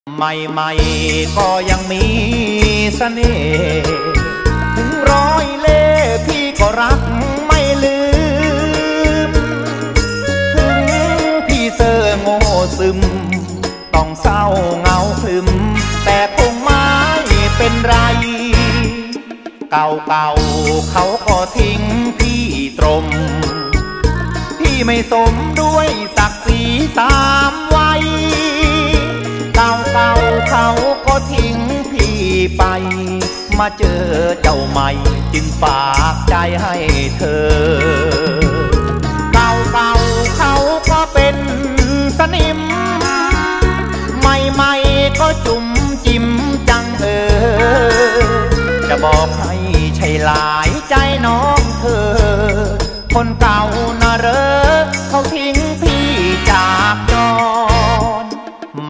ใหม่ๆก็ยังมีเสน่ห์ถึงร้อยเล่ห์พี่ก็รักไม่ลืมถึงพี่เซ่อโง่ซึมต้องเศร้าเงาคลึมแต่คงไม่เป็นไรเก่าเขาก็ทิ้งพี่ตรมพี่ไม่สมด้วยศักดิ์ศรีตามวัยเก่าเขาก็ทิ้งพี่ไปมาเจอเจ้าใหม่จึงฝากใจให้เธอเก่าเขาก็เป็นสนิมใหม่ก็จุ่มจิ้มจังจะบอกให้ใช่หลายใจน้องเธอคนเก่า